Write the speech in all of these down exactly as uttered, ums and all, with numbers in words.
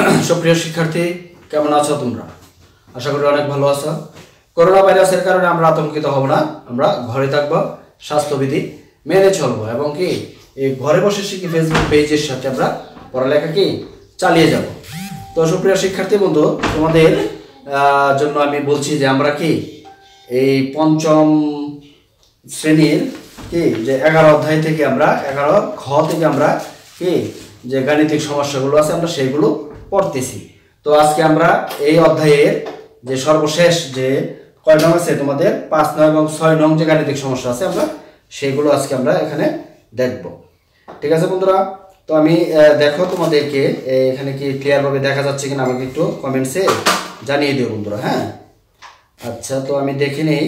সুপ্রিয় শিক্ষার্থী, কেমন আছো তোমরা? আশা করি অনেক ভালো আছো। করোনা ভাইরাসের কারণে আমরা আতঙ্কিত হব না, আমরা ঘরে থাকবো, স্বাস্থ্যবিধি মেনে চলবো এবং কি এই ঘরে বসে শিখি ফেসবুক পেজের সাথে আমরা পড়ালেখা কি চালিয়ে যাব। তো সুপ্রিয় শিক্ষার্থী বন্ধু, তোমাদের জন্য আমি বলছি যে আমরা কি এই পঞ্চম শ্রেণীর কি যে এগারো অধ্যায় থেকে আমরা এগারো খ থেকে আমরা কি যে গাণিতিক সমস্যাগুলো আছে আমরা সেইগুলো পড়তেছি। তো আজকে আমরা এই অধ্যায়ের যে সর্বশেষ যে কয় নং আছে তোমাদের পাঁচ নং এবং ছয় নং যে গাণিতিক সমস্যা আছে আমরা সেইগুলো আজকে আমরা এখানে দেখব। ঠিক আছে বন্ধুরা? তো আমি দেখো তোমাদেরকে এখানে কি ক্লিয়ারভাবে দেখা যাচ্ছে কিনা আমাকে একটু কমেন্টসে জানিয়ে দিও বন্ধুরা। হ্যাঁ, আচ্ছা, তো আমি দেখে নেই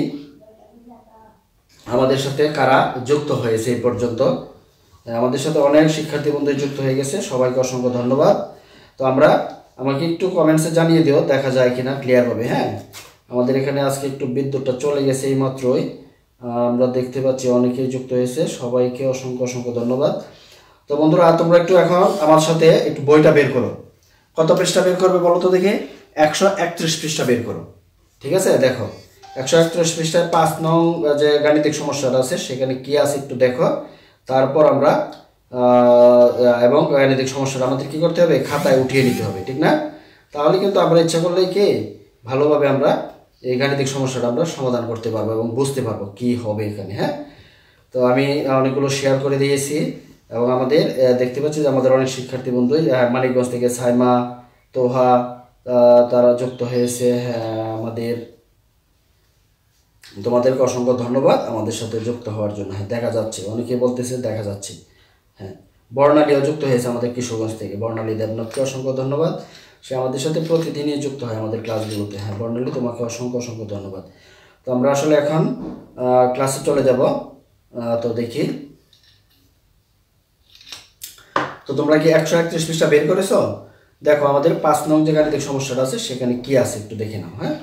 আমাদের সাথে কারা যুক্ত হয়েছে এই পর্যন্ত। আমাদের সাথে অনেক শিক্ষার্থী বন্ধু যুক্ত হয়ে গেছে, সবাইকে অসংখ্য ধন্যবাদ। তো আমরা আমাকে একটু কমেন্টসে জানিয়ে দিও দেখা যায় কিনা ক্লিয়ারভাবে। হ্যাঁ, আমাদের এখানে আজকে একটু বিদ্যুৎটা চলে গেছে এই মাত্রই, আমরা দেখতে পাচ্ছি অনেকেই যুক্ত হয়েছে, সবাইকে অসংখ্য অসংখ্য ধন্যবাদ। তো বন্ধুরা, তোমরা একটু এখন আমার সাথে একটু বইটা বের করো। কত পৃষ্ঠা বের করবে বলো তো দেখি? একশো একত্রিশ পৃষ্ঠা বের করো। ঠিক আছে, দেখো একশো একত্রিশ পৃষ্ঠায় পাঁচ নং যে গাণিতিক সমস্যাটা আছে সেখানে কি আছে একটু দেখো। তারপর আমরা এবং গাণিতিক সমস্যাটা আমাদের কি করতে হবে, খাতায় উঠিয়ে নিতে হবে, ঠিক না? তাহলে কিন্তু আমরা ইচ্ছা করলেই কি ভালোভাবে আমরা এই গাণিতিক সমস্যাটা আমরা সমাধান করতে পারবো এবং বুঝতে পারবো কি হবে এখানে। হ্যাঁ, তো আমি অনেকগুলো শেয়ার করে দিয়েছি এবং আমাদের দেখতে পাচ্ছি যে আমাদের অনেক শিক্ষার্থী বন্ধু মানিকগঞ্জ থেকে সাইমা, তোহা তারা যুক্ত হয়েছে। হ্যাঁ, আমাদের তোমাদেরকে অসংখ্য ধন্যবাদ আমাদের সাথে যুক্ত হওয়ার জন্য। হ্যাঁ, দেখা যাচ্ছে অনেকে বলতেছে দেখা যাচ্ছে। হ্যাঁ, বর্ণালীও যুক্ত হয়েছে আমাদের কিশোরগঞ্জ থেকে। বর্ণালী দেবনাথকে অসংখ্য ধন্যবাদ, সে আমাদের সাথে প্রতিদিনই যুক্ত হয় আমাদের ক্লাসগুলোতে। হ্যাঁ বর্ণালী, তোমাকে অসংখ্য অসংখ্য ধন্যবাদ। তো আমরা আসলে এখন ক্লাসে চলে যাব। তো দেখি, তো তোমরা কি একশো একত্রিশ পৃষ্ঠা বের করেছো? দেখো আমাদের পাঁচ নং যে গাণিতিক সমস্যাটা আছে সেখানে কি আছে একটু দেখে নাও। হ্যাঁ,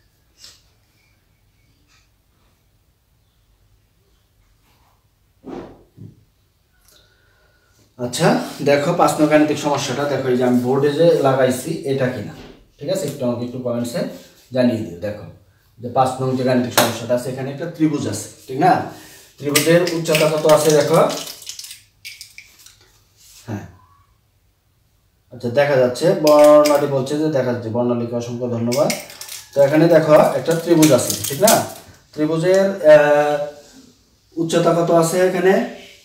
আচ্ছা দেখো পাঁচ নং গাণিতিক সমস্যাটা দেখো, এই যে আমি বোর্ডে যে লাগাইছি এটা কিনা। ঠিক আছে, একটু আমাকে একটু কমেন্টসে জানিয়ে দিও। দেখো যে পাঁচ নং যে গাণিতিক সমস্যাটা আছে এখানে একটা ত্রিভুজ আছে, ঠিক না? ত্রিভুজের উচ্চতা কত আছে দেখো। হ্যাঁ, আচ্ছা দেখা যাচ্ছে, বর্ণালী বলছে যে দেখা যাচ্ছে, বর্ণালীকে অসংখ্য ধন্যবাদ। তো এখানে দেখো একটা ত্রিভুজ আছে, ঠিক না? ত্রিভুজের উচ্চতা কত আছে এখানে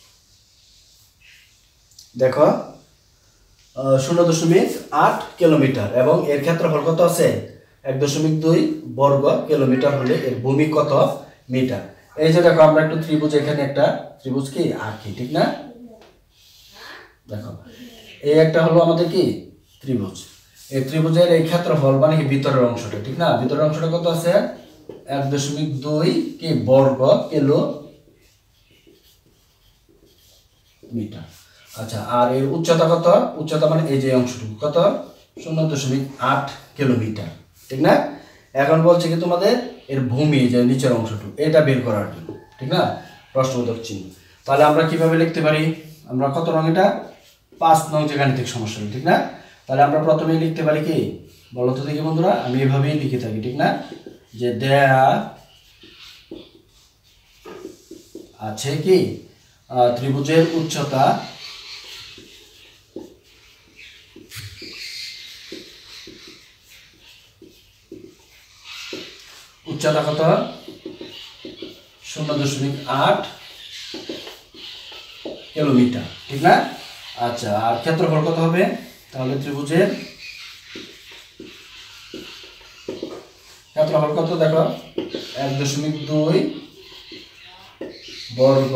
দেখো, শূন্য দশমিক আট কিলোমিটার এবং এর ক্ষেত্রফল কত আছে এক দশমিক দুই বর্গ কিলোমিটার হলে এর ভূমি কত মিটার। এই যে দেখো আমরা একটু ত্রিভুজ এখানে একটা ত্রিভুজ কি আঁকি, ঠিক না? দেখো এই একটা হলো আমাদের কি ত্রিভুজ, এই ত্রিভুজের এই ক্ষেত্রফল মানে কি ভিতরের অংশটা, ঠিক না? ভিতরের অংশটা কত আছে এক দশমিক দুই কি বর্গ কিলো মিটার। আচ্ছা, আর এর উচ্চতা কত? উচ্চতা মানে এই যে অংশটুকু কত শূন্য দশমিক আট কিলোমিটার, ঠিক না? এখন বলছে কি তোমাদের এর ভূমি যে নিচের অংশটুকু এটা বের করার জন্য, ঠিক না? প্রশ্নবোধক চিহ্ন। তাহলে আমরা কিভাবে লিখতে পারি? আমরা কত নং এটা পাঁচ নং যে গাণিতিক সমস্যা, ঠিক না? তাহলে আমরা প্রথমেই লিখতে পারি কি বলো তো দেখি বন্ধুরা, আমি এভাবেই লিখে থাকি, ঠিক না? যে দেয়া আছে কি ত্রিভুজের উচ্চতা উচ্চতা কত শূন্য দশমিক আট কিলোমিটার, ঠিক না? আচ্ছা, আর ক্ষেত্রফল কত হবে? তাহলে ত্রিভুজের ক্ষেত্রফল কত দেখো এক দশমিক দুই বর্গ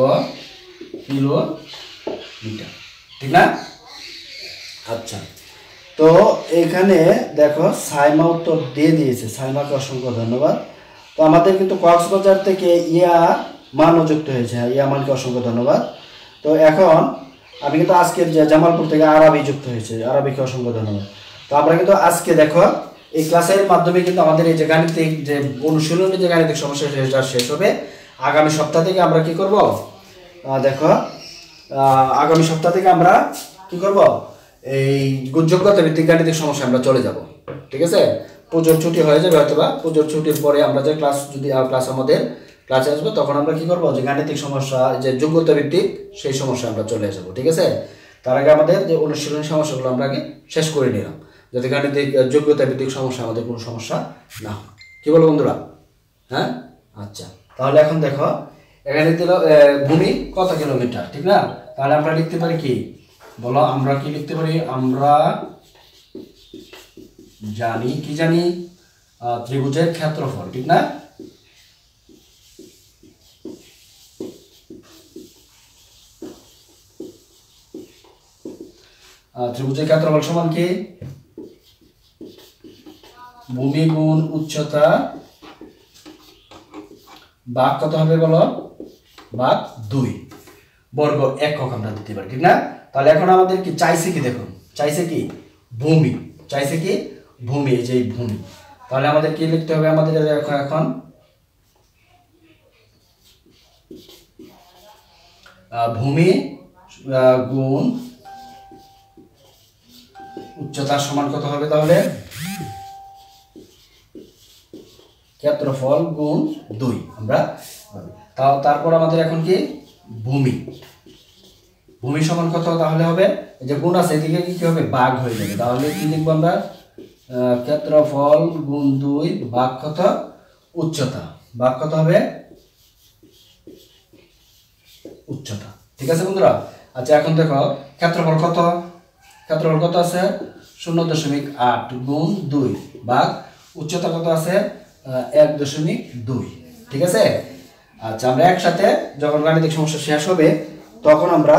কিলোমিটার, ঠিক না? আচ্ছা, তো এখানে দেখো সাইমা উত্তর দিয়ে দিয়েছে, সাইমাকে অসংখ্য ধন্যবাদ। তো আমাদের কিন্তু কক্সবাজার থেকে ইয়া মানও যুক্ত হয়েছে, ইয়া মানকে অসংখ্য ধন্যবাদ। তো এখন আমি কিন্তু আজকের যে জামালপুর থেকে আরবি যুক্ত হয়েছে, আরবিকে অসংখ্য ধন্যবাদ। তো আমরা কিন্তু আজকে দেখো এই ক্লাসের মাধ্যমে কিন্তু আমাদের এই যে গাণিতিক যে অনুশীলনের যে গাণিতিক সমস্যা সেটা শেষ হবে। আগামী সপ্তাহ থেকে আমরা কি করব দেখো, আগামী সপ্তাহ থেকে আমরা কি করব এই যোগ্যতা ভিত্তিক গাণিতিক সমস্যা আমরা চলে যাব। ঠিক আছে, পুজোর ছুটি হয়ে যাবে হয়তোবা, পুজোর ছুটির পরে আমরা যে ক্লাস যদি ক্লাস আমাদের ক্লাসে আসবে তখন আমরা কি করবো, যে গাণিতিক সমস্যা যে যোগ্যতা ভিত্তিক সেই সমস্যা আমরা চলে আসবো। ঠিক আছে, তার আগে আমাদের যে অনুশীলনী সমস্যাগুলো আমরা আগে শেষ করে নিলাম, যাতে গাণিতিক যোগ্যতা ভিত্তিক সমস্যা আমাদের কোনো সমস্যা না হয়। কি বলো বন্ধুরা? হ্যাঁ, আচ্ছা, তাহলে এখন দেখো এখানে দিল ভূমি কত কিলোমিটার, ঠিক না? তাহলে আমরা লিখতে পারি কি বলো, আমরা কি লিখতে পারি, আমরা জানি কি জানি ত্রিভুজের ক্ষেত্রফল, ঠিক না? ত্রিভুজের ক্ষেত্রফল সমান কি ভূমি গুণ উচ্চতা ভাগ কত হবে বলো, ভাগ দুই বর্গ একক আমরা দিতে পারি, ঠিক না? তাহলে এখন আমাদের কি চাইছে কি, দেখুন চাইছে কি ভূমি, চাইছে কি ভূমি, এই যে ভূমি। তাহলে আমাদের কি লিখতে হবে, আমাদের এখন ভূমি গুণ উচ্চতা সমান কত হবে, তাহলে ক্ষেত্রফল গুণ দুই আমরা। তাও তারপর আমাদের এখন কি ভূমি, ভূমি সমান কত তাহলে হবে, এই যে গুণ আছে এদিকে কি হবে ভাগ হয়ে যাবে। তাহলে কি লিখবো আমরা, ক্ষেত্রফল গুণ দুই ভাগ কত উচ্চতা, ভাগ কত হবে উচ্চতা। ঠিক আছে বন্ধুরা? আচ্ছা এখন দেখো ক্ষেত্রফল কত, ক্ষেত্রফল কত আছে শূন্য দশমিক আট গুণ দুই ভাগ উচ্চতা কত আছে এক দশমিক দুই। ঠিক আছে, আচ্ছা আমরা একসাথে যখন গাণিতিক সমস্যা শেষ হবে তখন আমরা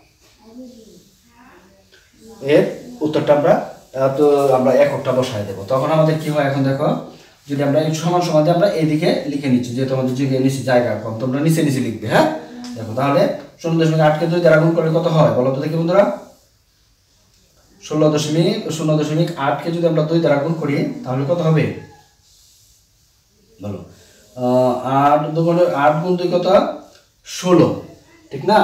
এর উত্তরটা আমরা তো আমরা এককটা বসাই দেবো। তখন আমাদের কি হয়, এখন দেখো যদি আমরা এই সমান সমান আমরা এইদিকে লিখে নিচ্ছি, যেহেতু আমাদের যে নিচে জায়গা কম, তোমরা নিচে নিচে লিখবে। হ্যাঁ দেখো, তাহলে শূন্য দশমিক আটকে দুই দ্বারা গুণ করলে কত হয় বলো তো দেখি বন্ধুরা, ষোলো দশমিক শূন্য দশমিক আটকে যদি আমরা দুই দ্বারা গুণ করি তাহলে কত হবে বলো, আট দুগুণ আট গুণ দুই কত ষোলো, ঠিক না?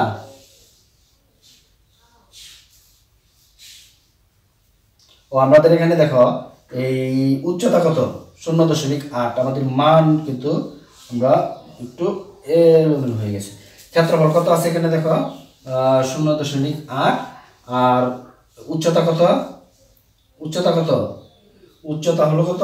ও আমাদের এখানে দেখো এই উচ্চতা কত শূন্য দশমিক আট, আমাদের মান কিন্তু আমরা একটু এলোমেলো হয়ে গেছে। ক্ষেত্রফল কত আছে এখানে দেখো শূন্য দশমিক আট, আর উচ্চতা কত, উচ্চতা কত, উচ্চতা হলো কত,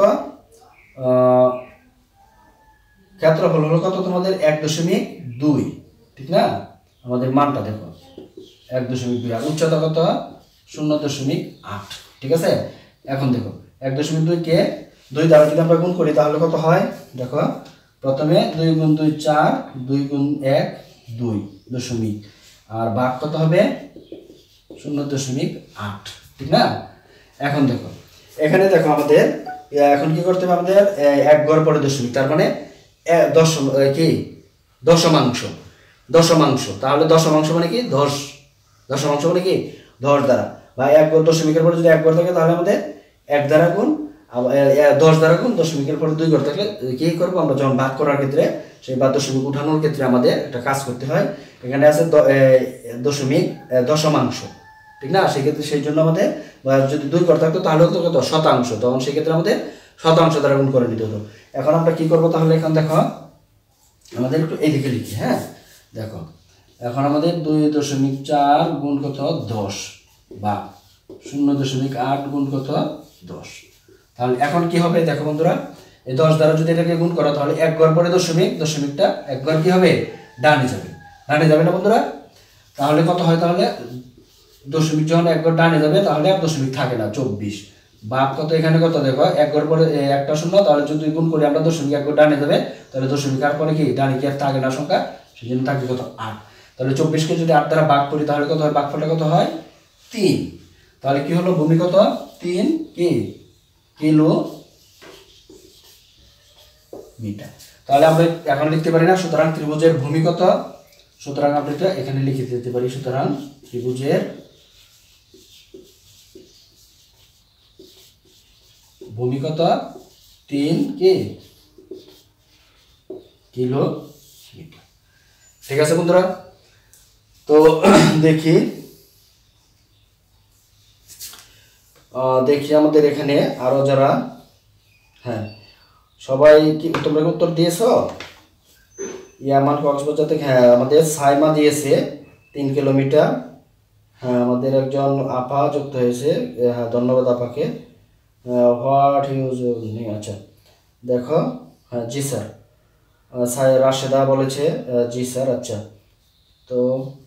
ক্ষেত্রফল হলো কত তোমাদের এক দশমিক দুই, ঠিক না? আমাদের মানটা দেখো এক দশমিক দুই, আর উচ্চতা কত শূন্য দশমিক আট। ঠিক আছে, এখন দেখো এক দশমিক দুই কে দুই দ্বারা যদি আমরা গুণ করি তাহলে কত হয় দেখো, প্রথমে দুই গুণ দুই চার, দুই গুণ এক দুই দশমিক, আর ভাগ কত হবে শূন্য দশমিক আট, ঠিক না? এখন দেখো এখানে দেখো আমাদের এখন কি করতে হবে, আমাদের এক ঘর পরে দশমিক, তার মানে দশম কি দশমাংশ, দশমাংশ। তাহলে দশমাংশ মানে কি দশ, দশমাংশ মানে কি দশ দ্বারা, বা এক ঘর দশমিকের পরে যদি এক ঘর থাকে তাহলে আমাদের এক দ্বারা গুণ, দশ দ্বারা গুণ, দশমিকের পরে দুই ঘর থাকলে কি করবো আমরা যখন ভাগ করার ক্ষেত্রে সেই বা দশমিক উঠানোর ক্ষেত্রে আমাদের একটা কাজ করতে হয়। এখানে আছে দশমিক দশমাংশ, ঠিক না? সেক্ষেত্রে সেই জন্য আমাদের যদি দুই ঘর থাকতো তাহলে হতো কত শতাংশ, তখন সেক্ষেত্রে আমাদের শতাংশ দ্বারা গুণ করে নিতে হতো। এখন আমরা কি করবো তাহলে, এখন দেখো আমাদের একটু এইদিকে লিখি। হ্যাঁ দেখো এখন আমাদের দুই দশমিক চার গুণ কত দশ, বা শূন্য দশমিক আট গুণ কত দশ। তাহলে এখন কি হবে দেখো বন্ধুরা, এই দশ দ্বারা যদি এটাকে গুণ করো তাহলে এক ঘর পরে দশমিক, দশমিকটা এক ঘর কি হবে ডানে যাবে, ডানে যাবে না বন্ধুরা? তাহলে কত হয়, তাহলে দশমিক যখন এক ঘর ডানে যাবে তাহলে আর দশমিক থাকে না, চব্বিশ। ভাগ কত এখানে কত দেখো এক ঘর পরে একটা শূন্য, তাহলে যদি গুণ করি আমরা দশমিক এক ঘর ডানে যাবে, তাহলে দশমিক আর পরে কি ডানে কি আর থাকে না সংখ্যা, সেই জন্য থাকবে কত আট। তাহলে চব্বিশকে যদি আট দ্বারা ভাগ করি তাহলে কত হয়, ভাগফলটা কত হয় তিন। তাহলে কি হলো, ভূমি কত তিন কি কিলো মিটার। তাহলে আমরা এখন লিখতে পারি না, সুতরাং ত্রিভুজের ভূমি কত, সুতরাং আমরা এটা এখানে লিখে দিতে পারি, সুতরাং ত্রিভুজের ভূমি কত তিন কি কিলো মিটার। ঠিক আছে বন্ধুরা, তো দেখি দেখি আমাদের এখানে আরো যারা, হ্যাঁ সবাই কি তোমরা উত্তর দিয়েছ? ইয়ামান কক্সবাজার থেকে, হ্যাঁ আমাদের সাইমা দিয়েছে তিন কিলোমিটার। হ্যাঁ আমাদের একজন আপা যুক্ত হয়েছে, হ্যাঁ ধন্যবাদ আপাকে। হোয়াট ইউজ, আচ্ছা দেখো, হ্যাঁ জি স্যার। রাশেদা বলেছে জি স্যার। আচ্ছা তো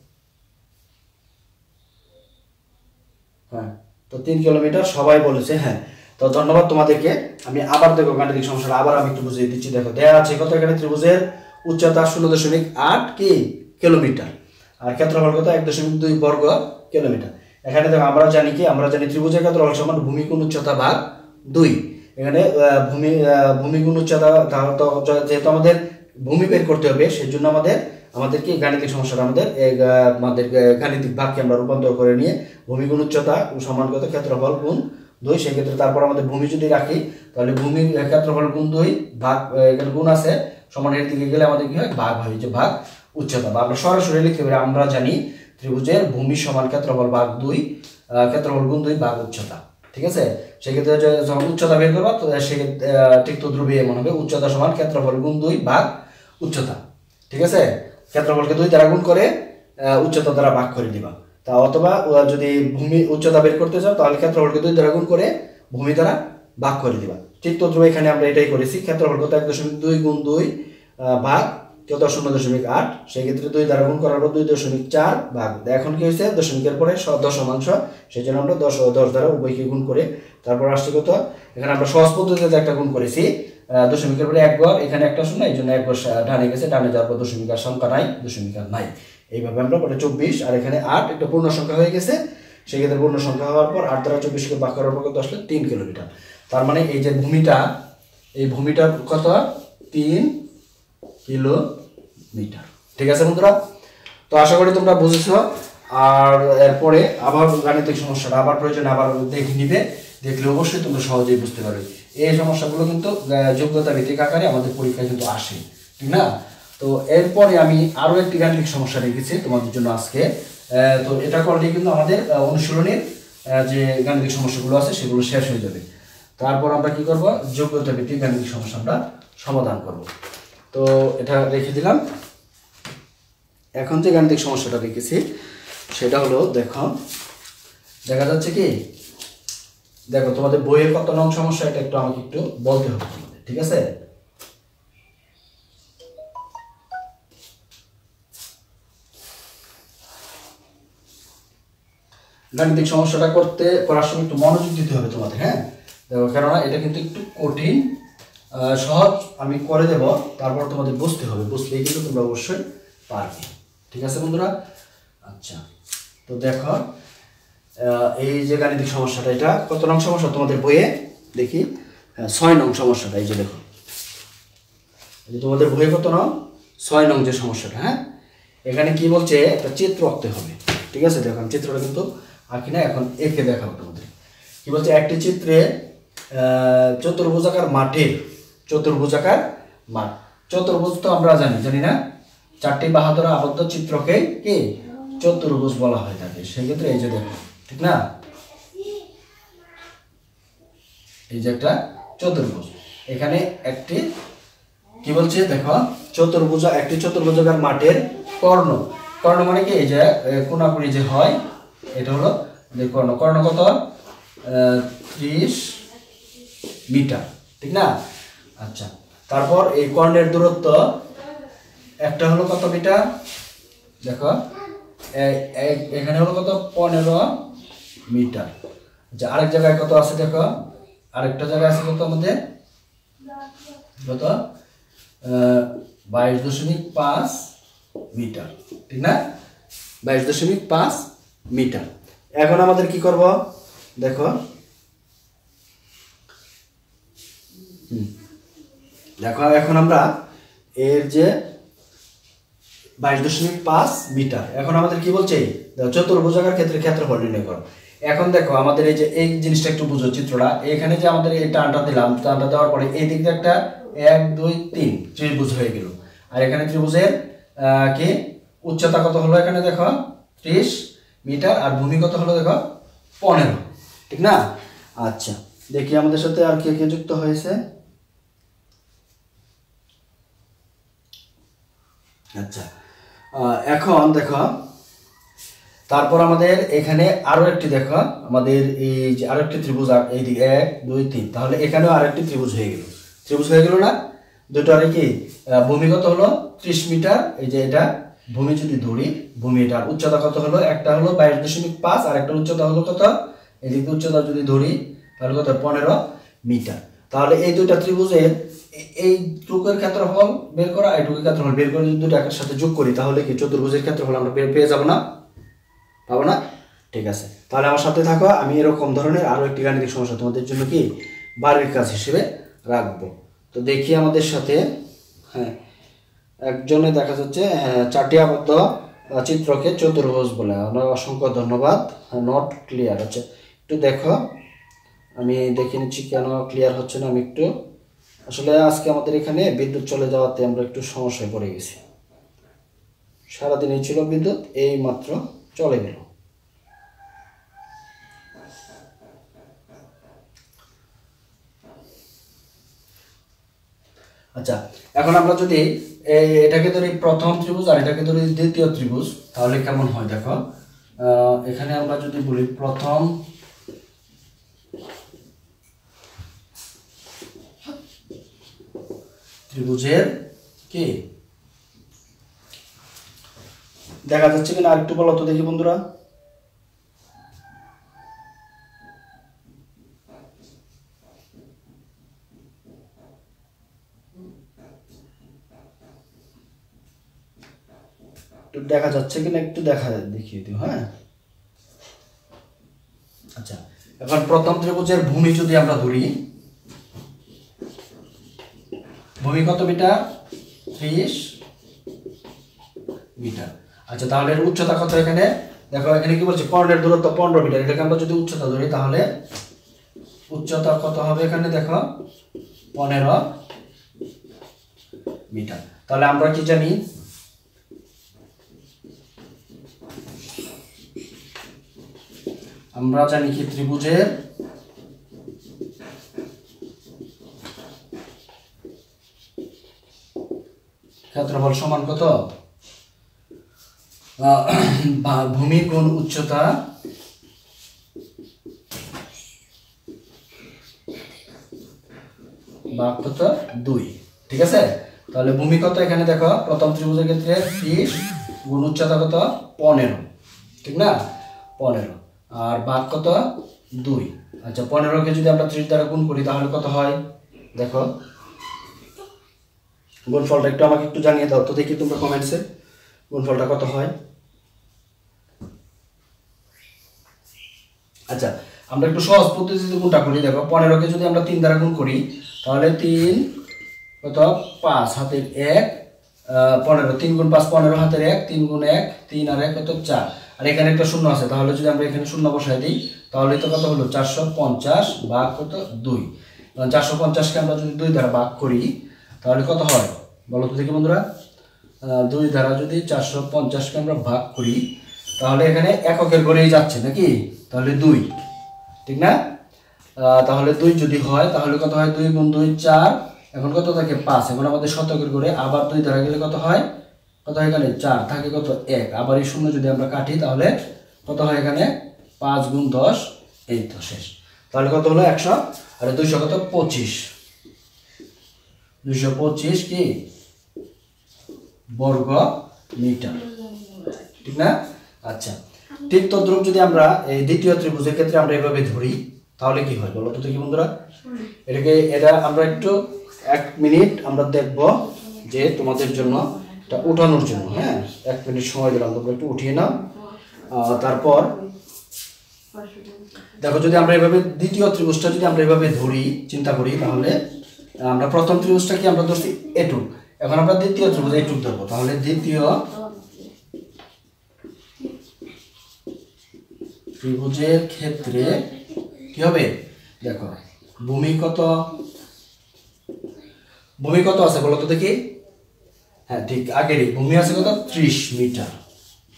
হ্যাঁ, তো তিন কিলোমিটার সবাই বলেছে। হ্যাঁ তো ধন্যবাদ তোমাদেরকে। আমি আবার দেখো গাণিতিক সমস্যাটা আবার আমি একটু বুঝিয়ে দিচ্ছি। দেখো দেয়া আছে কত, এখানে ত্রিভুজের উচ্চতা শূন্য দশমিক আট কি কিলোমিটার আর ক্ষেত্রফল কত এক দশমিক দুই বর্গ কিলোমিটার। এখানে দেখো আমরা জানি কি, আমরা জানি ত্রিভুজের ক্ষেত্রফল সমান ভূমি গুণ উচ্চতা ভাগ দুই। এখানে ভূমি ভূমি গুণ উচ্চতা, যেহেতু আমাদের ভূমি বের করতে হবে সেই জন্য আমাদের আমাদেরকে গাণিতিক সমস্যাটা আমাদের আমাদের গাণিতিক ভাগকে আমরা রূপান্তর করে নিয়ে ভূমি গুণ উচ্চতা সমান কত ক্ষেত্রফল গুণ দুই। সেক্ষেত্রে তারপর আমাদের ভূমি যদি রাখি তাহলে ভূমির ক্ষেত্রফল গুণ দুই ভাগ, এখানে গুণ আছে সমান এর দিকে গেলে আমাদের কি হয় ভাগ হয়, যে ভাগ উচ্চতা। বা আমরা সরাসরি লিখতে পারি, আমরা জানি ত্রিভুজের ভূমি সমান ক্ষেত্রফল ভাগ দুই, ক্ষেত্রফল গুণ দুই ভাগ উচ্চতা। ঠিক আছে, সেক্ষেত্রে যখন উচ্চতা বের করবা তো সেক্ষেত্রে ঠিক তদ্রুপই এমন হবে, উচ্চতা সমান ক্ষেত্রফল গুণ দুই ভাগ উচ্চতা। ঠিক আছে, ক্ষেত্রফলকে দুই দ্বারা গুণ করে উচ্চতা দ্বারা ভাগ করে দিবা। তা অথবা যদি ভূমি উচ্চতা বের করতে চাও তাহলে ক্ষেত্রফলকে দুই দ্বারা গুণ করে ভূমি দ্বারা ভাগ করে দিবা। ঠিক তদ্রুপ এখানে আমরা এটাই করেছি, ক্ষেত্রফল কত এক দশমিক দুই গুণ দুই ভাগ কত শূন্য দশমিক আট, সেই ক্ষেত্রে দুই দ্বারা গুণ করার পর দুই দশমিক চার ভাগ। এখন কি হয়েছে দশমিকের পরে দশমাংশ, সেই জন্য আমরা দশ দশ দ্বারা উভয়কে গুণ করে তারপর আসছে কত, এখানে আমরা সহজ পদ্ধতিতে একটা গুণ করেছি, দশমিকের পরে এক ঘর, এখানে একটা শূন্য, এই জন্য এক ঘর ডানে গেছে, ডানে যাওয়ার পর দশমিক আর সংখ্যা নাই, দশমিক আর নাই। এইভাবে আমরা পরে চব্বিশ আর এখানে আট একটা পূর্ণ সংখ্যা হয়ে গেছে, সেক্ষেত্রে পূর্ণ সংখ্যা হওয়ার পর আট দ্বারা চব্বিশকে ভাগ করার পর কত আসলে তিন কিলোমিটার। তার মানে এই যে ভূমিটা, এই ভূমিটার কত তিন কিলোমিটার। ঠিক আছে বন্ধুরা, তো আশা করি তোমরা বুঝেছো। আর এরপরে আবার গাণিতিক সমস্যাটা আবার প্রয়োজন আবার দেখে নিবে, দেখলে অবশ্যই তোমরা সহজেই বুঝতে পারবে। এই সমস্যাগুলো কিন্তু যোগ্যতা ভিত্তিক আকারে আমাদের পরীক্ষায় কিন্তু আসে, ঠিক না? তো এরপরে আমি আরো একটি গাণিতিক সমস্যা রেখেছি তোমাদের জন্য আজকে। তো এটা করলে কিন্তু আমাদের অনুশীলনের যে গাণিতিক সমস্যাগুলো আছে সেগুলো শেষ হয়ে যাবে। তারপর আমরা কি করব, যোগ্যতা ভিত্তিক গাণিতিক সমস্যা আমরা সমাধান করব। তো এটা রেখে দিলাম। এখন যে গাণিতিক সমস্যাটা রেখেছি সেটা হলো, দেখো দেখা যাচ্ছে কি, দেখো তোমাদের বইয়ের কত নং সমস্যা এটা একটু আমাকে একটু বলতে হবে, ঠিক আছে? গাণিতিক সমস্যাটা করতে করার সময় একটু মনোযোগ দিতে হবে তোমাদের, হ্যাঁ? দেখো কেননা এটা কিন্তু একটু কঠিন, সহজ আমি করে দেব, তারপর তোমাদের বুঝতে হবে, বুঝলেই কিন্তু তোমরা অবশ্যই পারবে। ঠিক আছে বন্ধুরা? আচ্ছা, তো দেখো এই যে গাণিতিক সমস্যাটা, এটা কত নং সমস্যা তোমাদের বইয়ে দেখি, ছয় নং সমস্যাটা। এই যে দেখো, এই যে তোমাদের বইয়ে কত নং, ছয় নং যে সমস্যাটা। হ্যাঁ, এখানে কি বলছে, একটা চিত্র আঁকতে হবে। ঠিক আছে, দেখো চিত্রটা কিন্তু আঁকি না, এখন এঁকে দেখাবো তোমাদের। কি বলছে, একটি চিত্রে চতুর্ভুজাকার মাঠের, চতুর্ভুজাকার মাঠ, চতুর্ভুজ তো আমরা জানি জানি না চারটি বাহু দ্বারা আবদ্ধ চিত্রকে কি চতুর্ভুজ বলা হয়ে থাকে। সেক্ষেত্রে এই যে দেখো, ঠিক না, এই যে একটা চতুর্ভুজ, এখানে একটি কি বলছে দেখো, চতুর্ভুজ, একটি চতুর্ভুজাকার মাঠের কর্ণ, কর্ণ মানে কি এই যে কোণাকুণি যে হয়, এটা হলো যে কর্ণ, কর্ণ কত ত্রিশ মিটার, ঠিক না? আচ্ছা, তারপর এই কর্ণের দূরত্ব একটা হলো কত মিটার, দেখো এখানে হলো কত পনেরো মিটার। আচ্ছা, আরেক জায়গায় কত আছে দেখো, আরেকটা জায়গায় আছে কত আমাদের কত বাইশ দশমিক পাঁচ মিটার, ঠিক না? বাইশ দশমিক পাঁচ মিটার। এখন আমাদের কি করব দেখো, দেখো এখন আমরা এর যে বাইশ দশমিক পাঁচ মিটার, এখন আমাদের কি বলছে, চতুর্ভুজাকার ক্ষেত্রে ক্ষেত্রফল নির্ণয় করো। এখন দেখো আমাদের এই যে এই জিনিসটা একটু বুঝো, চিত্রটা এখানে যে আমাদের এই টানটা দিলাম, টানটা দেওয়ার পরে এই দিক দিয়ে একটা এক দুই তিন ত্রিভুজ হয়ে গেল। আর এখানে ত্রিভুজের কি উচ্চতা কত হলো, এখানে দেখো ত্রিশ মিটার, আর ভূমি কত হলো দেখো পনেরো, ঠিক না? আচ্ছা, দেখি আমাদের সাথে আর কে কে যুক্ত হয়েছে। আচ্ছা, এখন দেখো তারপর আমাদের এখানে আরো একটি দেখো, আমাদের এই যে আরো একটি ত্রিভুজ, এই দিকে এক দুই তিন, তাহলে এখানেও আরো একটি ত্রিভুজ হয়ে গেল। ত্রিভুজ হয়ে গেল না? দুটো আর কি ভূমি কত হলো ত্রিশ মিটার, এই যে এটা ভূমি যদি ধরি, ভূমি এটার উচ্চতা কত হলো, একটা হলো বাইশ দশমিক পাঁচ আর একটা উচ্চতা হলো কত, এদিকে উচ্চতা যদি ধরি তাহলে কত পনেরো মিটার। তাহলে এই দুইটা ত্রিভুজের এই টুকের ক্ষেত্রফল বের করা, এই টুকের ক্ষেত্রফল বের করে যদি দুটো একের সাথে যোগ করি তাহলে কি চতুর্ভুজের ক্ষেত্রফল আমরা পেয়ে যাবো না? পাবো না? ঠিক আছে, তাহলে আমার সাথে থাকো, আমি এরকম ধরনের আরো একটি গাণিতিক সমস্যা তোমাদের জন্য কি বাড়ির কাজ হিসেবে রাখবো। তো দেখি আমাদের সাথে, হ্যাঁ একজনে দেখা যাচ্ছে হ্যাঁ চারটি আবদ্ধ চিত্রকে চতুর্ভুজ বলে, অসংখ্য ধন্যবাদ। নট ক্লিয়ার হচ্ছে, একটু দেখো, আমি দেখে নিচ্ছি কেন ক্লিয়ার হচ্ছে না। আমি একটু আসলে আজকে আমাদের এখানে বিদ্যুৎ চলে যাওয়াতে আমরা একটু সমস্যায় পড়ে গেছি। সারাদিনই ছিল বিদ্যুৎ, এই মাত্র চলে গেল। আচ্ছা, এখন আমরা যদি এটাকে ধরি প্রথম ত্রিভুজ আর এটাকে ধরি দ্বিতীয় ত্রিভুজ, তাহলে কেমন হয় দেখো। এখানে আমরা যদি বলি প্রথম ত্রিভুজের কি দেখা যাচ্ছে কিনা আরেকটু বলো তো দেখি বন্ধুরা। একটু দেখা যাচ্ছে কিনা একটু দেখা দেখিয়ে দিও। হ্যাঁ আচ্ছা, এখন প্রথম ত্রিভুজের ভূমি যদি আমরা ধরি, ভূমি কত মিটার? ত্রিশ মিটার। আচ্ছা, তাহলে এর উচ্চতা কত? এখানে দেখো এখানে কি বলছে কর্ণের দূরত্ব পনেরো মিটার, এটাকে আমরা যদি উচ্চতা ধরি তাহলে উচ্চতা কত হবে? এখানে দেখো পনেরো মিটার। তাহলে আমরা কি জানি, আমরা জানি কি ত্রিভুজের ক্ষেত্রফল সমান কত? ভূমি গুণ উচ্চতা ভাগ কত? দুই। ঠিক আছে, তাহলে ভূমি কত? এখানে দেখো প্রথম ত্রিভুজের ক্ষেত্রে ত্রিশ গুণ উচ্চতা কত? পনেরো, ঠিক না? পনেরো আর ভাগ কত? দুই। আচ্ছা, পনেরোকে যদি আমরা ত্রিশ দ্বারা গুণ করি তাহলে কত হয় দেখো, গুণফলটা একটু আমাকে একটু জানিয়ে দাও তো দেখি তোমরা কমেন্টসে, গুণফলটা কত হয়। আচ্ছা, আমরা একটু সহজ পদ্ধতিতে গুণটা করি। দেখো পনেরোকে যদি আমরা তিন দ্বারা গুণ করি তাহলে তিন কত? পাঁচ হাতের এক, পনেরো তিন গুণ পাঁচ পনেরো হাতের এক, তিন গুণ এক তিন আর এক কত? চার। আর এখানে একটা শূন্য আছে, তাহলে যদি আমরা এখানে শূন্য বসাই দিই তাহলে তো কত হলো? চারশো পঞ্চাশ ভাগ কত? দুই। চারশো পঞ্চাশকে আমরা যদি দুই দ্বারা ভাগ করি তাহলে কত হয় বলো তো দেখি বন্ধুরা। দুই দ্বারা যদি চারশো পঞ্চাশকে আমরা ভাগ করি তাহলে এখানে এককের ঘরেই যাচ্ছে নাকি, তাহলে দুই, ঠিক না? তাহলে দুই যদি হয় তাহলে কত হয়? দুই গুণ দুই চার, এখন কত থাকে? পাঁচ। এখন আমাদের শতকের ঘরে আবার দুই দ্বারা গেলে কত হয়? কত হয়? এখানে চার থাকে কত? এক। আবার এই শূন্য যদি আমরা কাটি তাহলে কত হয়? এখানে পাঁচ গুণ দশ, এই তো শেষ। তাহলে কত হলো? একশো আর দুইশো কত? পঁচিশ। দুইশো পঁচিশ কি বর্গ মিটার, ঠিক না? আচ্ছা, ঠিক তদ্রুপ যদি আমরা এই দ্বিতীয় ত্রিভুজের ক্ষেত্রে আমরা এভাবে ধরি তাহলে কি হয় বলো তো দেখি বন্ধুরা। এটাকে এটা আমরা একটু এক মিনিট আমরা দেখব যে তোমাদের জন্য এটা উঠানোর জন্য। হ্যাঁ, এক মিনিট সময় দিলাম, তোমরা একটু উঠিয়ে নাও। তারপর দেখো যদি আমরা এভাবে দ্বিতীয় ত্রিভুজটা যদি আমরা এভাবে ধরি, চিন্তা করি, তাহলে আমরা প্রথম ত্রিভুজটা কি আমরা ধরছি এটুক, এখন আমরা দ্বিতীয় ত্রিভুজ এটুক ধরবো। তাহলে দ্বিতীয় ত্রিভুজের ক্ষেত্রে কি হবে দেখো, ভূমি কত? ভূমি কত আছে বলো তো দেখি। হ্যাঁ ঠিক, আগেরই ভূমি আছে কত? ত্রিশ মিটার।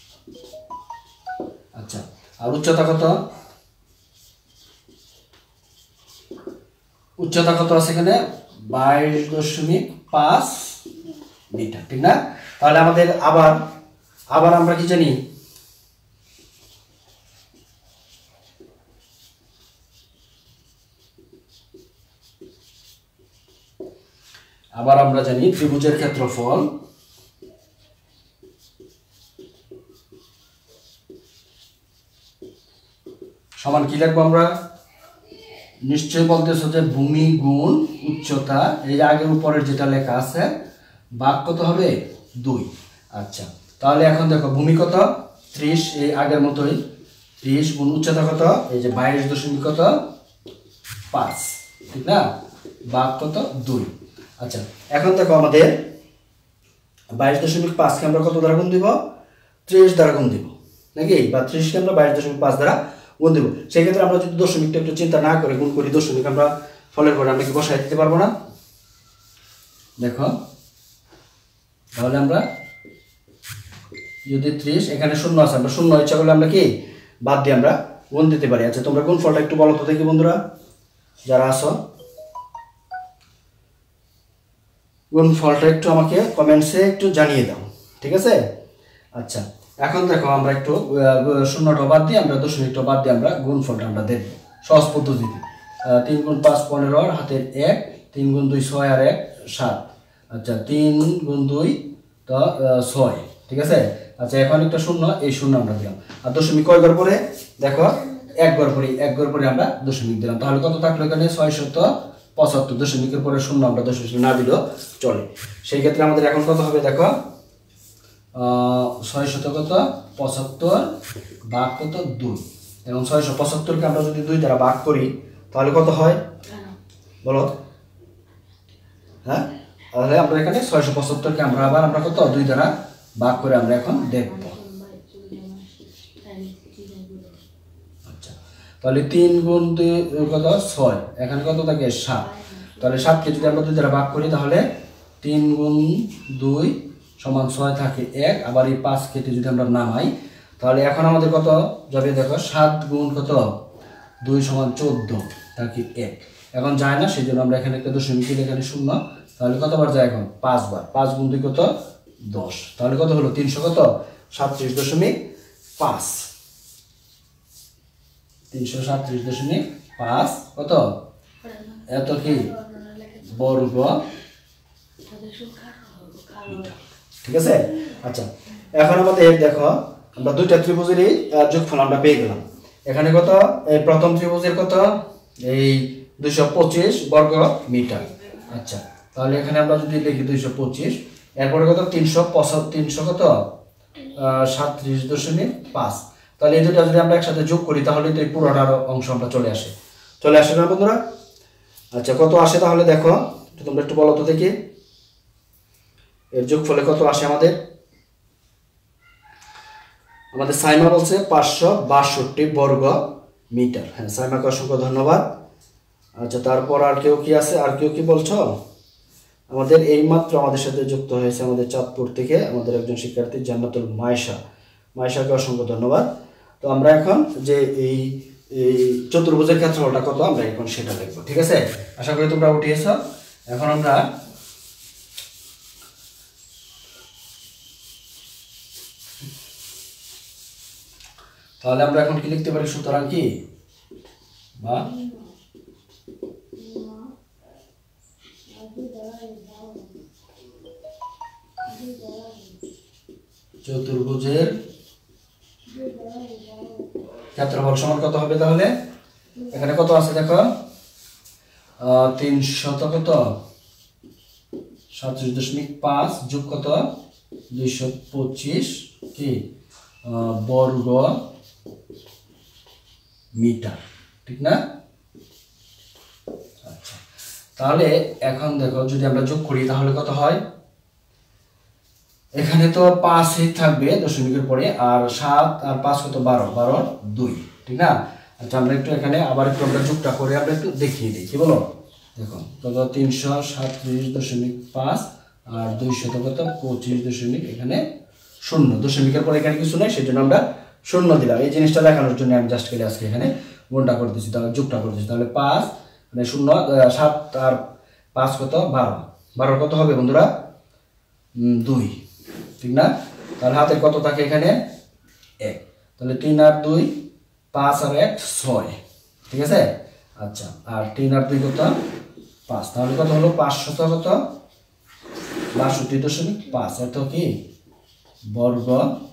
আচ্ছা, আর উচ্চতা কত? উচ্চতা কত আছে এখানে বাইশ দশমিক পাঁচ মিটার, ঠিক না? তাহলে আমাদের আবার আবার আমরা কি জানি, আবার আমরা জানি ত্রিভুজের ক্ষেত্রফল সমান কি লিখবো আমরা? নিশ্চয়ই বলতেছো যে ভূমি গুণ উচ্চতা, এই আগের উপরের যেটা লেখা আছে ভাগ কত হবে দুই। আচ্ছা, তাহলে এখন দেখো ভূমি কত ত্রিশ, এই আগের মতোই ত্রিশ গুণ উচ্চতা কত এই যে বাইশ দশমিক কত পাঁচ, ঠিক না? ভাগ কত দুই। আচ্ছা, এখন দেখো আমাদের বাইশ দশমিক পাঁচকে আমরা কত দ্বারা গুণ দিব? ত্রিশ দ্বারা গুণ দিব নাকি? বা ত্রিশকে আমরা বাইশ দশমিক পাঁচ দ্বারা গুণ দিব। সেই ক্ষেত্রে আমরা যদি দশমিকটা একটু চিন্তা না করে গুণ করি, দশমিক আমরা ফলের পরে আমরা কি বসাই দিতে পারবো না? দেখো তাহলে আমরা যদি ত্রিশ এখানে শূন্য আছে, আমরা শূন্য ইচ্ছা করলে আমরা কি বাদ দিয়ে আমরা গুণ দিতে পারি। আচ্ছা, তোমরা গুণ ফলটা একটু বলো তো দেখি বন্ধুরা যারা আছো, গুণ ফলটা একটু আমাকে কমেন্টসে একটু জানিয়ে দাও, ঠিক আছে? আচ্ছা, এখন দেখো আমরা একটু শূন্যটা বাদ দিয়ে আমরা দশমিকটা বাদ দিয়ে আমরা গুণ ফলটা আমরা দেখব সহজ পদ্ধতিতে। তিন গুণ পাঁচ পনেরো আর হাতের এক, তিন গুণ দুই ছয় আর এক সাত। আচ্ছা, তিন গুণ দুই তো ছয়, ঠিক আছে? আচ্ছা, এখন একটা শূন্য, এই শূন্য আমরা দিলাম। আর দশমিক কয় ঘর পরে? দেখো এক ঘর পরে, এক ঘর পরে আমরা দশমিক দিলাম। তাহলে কত থাকলো এখানে? ছয় শত পঁচাত্তর। দশমিকের পরে শূন্য আমরা দশমিক না দিলেও চলে। সেই ক্ষেত্রে আমাদের এখন কত হবে দেখো, ছয় শত কত পঁচাত্তর ভাগ কত দুই, এবং ছয়শো পঁচাত্তরকে আমরা যদি দুই দ্বারা ভাগ করি তাহলে কত হয় বলো? হ্যাঁ, তাহলে আমরা এখানে ছয়শো পঁচাত্তরকে আমরা আবার আমরা কত দুই দ্বারা ভাগ করে আমরা এখন দেখব। আচ্ছা, তাহলে তিন গুণ দুই কত ছয়, এখানে কত থাকে সাত। তাহলে সাতকে যদি আমরা দুই দ্বারা ভাগ করি তাহলে তিন গুণ দুই সমান ছয় থাকে এক, আবার এই পাঁচ কেটে যদি আমরা নামাই তাহলে এখন আমাদের কত যাবে দেখো, সাত গুণ কত দুই সমান চোদ্দ থাকে এক। এখন যায় না, সেই জন্য আমরা এখানে একটা দশমিক দিলে এখানে শূন্য, তাহলে কতবার যায় এখন? পাঁচবার। পাঁচ গুণ দুই কত দশ, তাহলে কত হলো? তিনশো কত সাতত্রিশ দশমিক পাঁচ, তিনশো সাতত্রিশ দশমিক পাঁচ কত এত কি বর্গ মিটার, ঠিক আছে? আচ্ছা, এখন আমাদের দেখো আমরা দুইটা ত্রিভুজেরই যোগফল আমরা পেয়ে গেলাম। এখানে কত? এই প্রথম ত্রিভুজের কত এই দুইশো পঁচিশ বর্গ মিটার। আচ্ছা, তাহলে এখানে আমরা যদি লিখি দুইশো পঁচিশ, এরপরে কত তিনশো পঁচাত্তর, তিনশো কত সাতত্রিশ দশমিক পাঁচ। তাহলে এই দুটা যদি আমরা একসাথে যোগ করি তাহলে তো এই পুরোটার অংশ আমরা চলে আসে চলে আসে না বন্ধুরা? আচ্ছা, কত আসে তাহলে দেখো তোমরা একটু বলো তো দেখি, এর যোগফলে কত আসে আমাদের? আমাদের সাইমা বলছে পাঁচশো বাষট্টি বর্গ মিটার। হ্যাঁ, সাইমাকে অসংখ্য ধন্যবাদ। আচ্ছা, তারপর আর কেউ কি আছে? আর কেউ কি বলছো? আমাদের এইমাত্র আমাদের সাথে যুক্ত হয়েছে আমাদের চাঁদপুর থেকে আমাদের একজন শিক্ষার্থী জান্নাতুল মায়েশা, মায়েশাকে অসংখ্য ধন্যবাদ। তো আমরা এখন যে এই এই চতুর্ভুজের ক্ষেত্রফলটা কত আমরা এখন সেটা দেখবো, ঠিক আছে? আশা করি তোমরা উঠিয়েছ। এখন আমরা তাহলে আমরা এখন কি লিখতে পারি? সুতরাং কি বা চতুর্ভুজের ক্ষেত্রফল সমান কত হবে? তাহলে এখানে কত আছে দেখো, তিনশত কত সাতত্রিশ দশমিক পাঁচ যোগ কত দুইশো পঁচিশ কি বর্গ মিটার, ঠিক না? আচ্ছা, তাহলে এখন দেখো যদি আমরা যোগ করি তাহলে কত হয়? এখানে তো পাঁচই থাকবে দশমিকের পরে, আর সাত আর পাঁচ কত বারো, বারো দুই, ঠিক না? আচ্ছা, আমরা একটু এখানে আবার একটু আমরা যোগটা করে আমরা একটু দেখিয়ে দিই, কি বলো? দেখো কত তিনশো সাতত্রিশ দশমিক পাঁচ আর দুইশত কত পঁচিশ দশমিক এখানে শূন্য, দশমিকের পরে এখানে কিছু নেই সেই জন্য আমরা শূন্য দিলাম। এই জিনিসটা দেখানোর জন্য আমি জাস্ট করে আজকে এখানে গুণটা করতেছি, তাহলে যোগটা করতেছি। তাহলে পাঁচ মানে শূন্য সাত আর পাঁচ কত বারো, বারো কত হবে বন্ধুরা দুই, ঠিক না? তাহলে হাতের কত থাকে এখানে এক, তাহলে তিন আর দুই পাঁচ আর এক ছয়, ঠিক আছে? আচ্ছা, আর তিন আর দুই কত পাঁচ, তাহলে কত হলো পাঁচশত কত বাষট্টি দশমিক পাঁচ, এত কি বর্গ।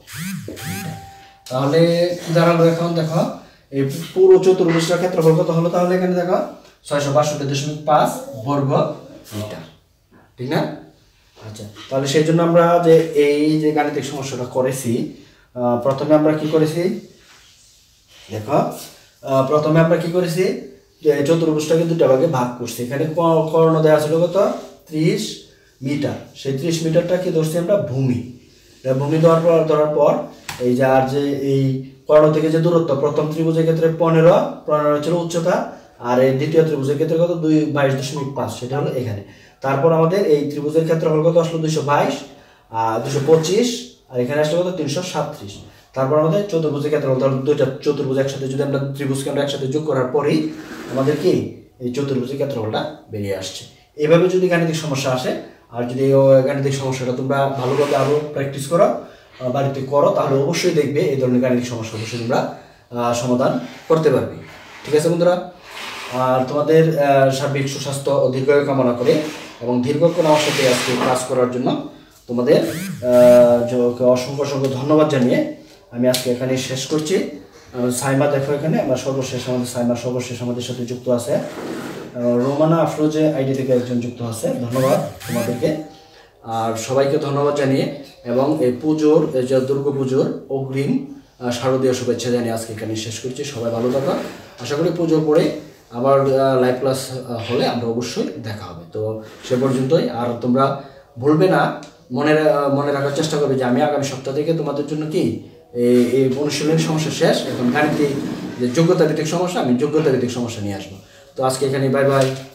তাহলে কি দাঁড়ালো এখন দেখো এই পুরো চতুর্ভুজটার ক্ষেত্রফল কত হলো, তাহলে এখানে দেখো ছয়শো বাষট্টি দশমিক পাঁচ বর্গ মিটার, ঠিক না? আচ্ছা, তাহলে সেই জন্য আমরা যে এই যে গাণিতিক সমস্যাটা করেছি, প্রথমে আমরা কি করেছি দেখো, প্রথমে আমরা কি করেছি যে চতুর্ভুজটাকে দুটা ভাগে ভাগ করছি। এখানে কর্ণ দেওয়া ছিল কত ত্রিশ মিটার, সেই ত্রিশ মিটারটা কি ধরছি আমরা ভূমি, ভূমি দেওয়ার পর ধরার পর এই যে আর যে এই কর্ণ থেকে যে দূরত্ব, প্রথম ত্রিভুজের ক্ষেত্রে পনেরো পনেরো ছিল উচ্চতা, আর এই দ্বিতীয় ত্রিভুজের ক্ষেত্রে কত দুই বাইশ দশমিক পাঁচ, সেটা হলো এখানে। তারপর আমাদের এই ত্রিভুজের ক্ষেত্রফল কত আসলো দুইশো বাইশ আর দুশো পঁচিশ, আর এখানে আসলো কত তিনশো সাতত্রিশ। তারপর আমাদের চতুর্ভুজের ক্ষেত্রফল, তাহলে দুইটা চতুর্ভুজ একসাথে যদি আমরা ত্রিভুজকে আমরা একসাথে যোগ করার পরেই আমাদের কি এই চতুর্ভুজের ক্ষেত্রফলটা বেরিয়ে আসছে। এইভাবে যদি গাণিতিক সমস্যা আসে, আর যদি এই গাণিতিক সমস্যাটা তোমরা ভালোভাবে আরো প্র্যাকটিস করো, বাড়িতে করো, তাহলে অবশ্যই দেখবে এই ধরনের গাণিতিক সমস্যা অবশ্যই তোমরা সমাধান করতে পারবে। ঠিক আছে বন্ধুরা, আর তোমাদের সার্বিক সুস্বাস্থ্য ও দীর্ঘায়ু কামনা করে এবং দীর্ঘক্ষণ আমার সাথে আজকে কাজ করার জন্য তোমাদের অসংখ্য অসংখ্য ধন্যবাদ জানিয়ে আমি আজকে এখানে শেষ করছি। সাইমা দেখো এখানে আমরা সর্বশেষ, আমাদের সাইমা সর্বশেষ আমাদের সাথে যুক্ত আছে, রোমানা আফরোজে আইডি থেকে একজন যুক্ত আছে, ধন্যবাদ তোমাদেরকে। আর সবাইকে ধন্যবাদ জানিয়ে এবং এই পুজোর এই যে দুর্গা পুজোর অগ্রিম শারদীয় শুভেচ্ছা জানিয়ে আজকে এখানে শেষ করছি। সবাই ভালো থাকো, আশা করি পুজোর পরে আবার লাইভ ক্লাস হলে আমরা অবশ্যই দেখা হবে। তো সে পর্যন্তই, আর তোমরা ভুলবে না, মনে মনে রাখার চেষ্টা করবে যে আমি আগামী সপ্তাহ থেকে তোমাদের জন্য কি এই অনুশীলনের সমস্যা শেষ, এখন গাণিতিক যে যোগ্যতা ভিত্তিক সমস্যা, আমি যোগ্যতা ভিত্তিক সমস্যা নিয়ে আসবো। তো আজকে এখানে বাই বাই।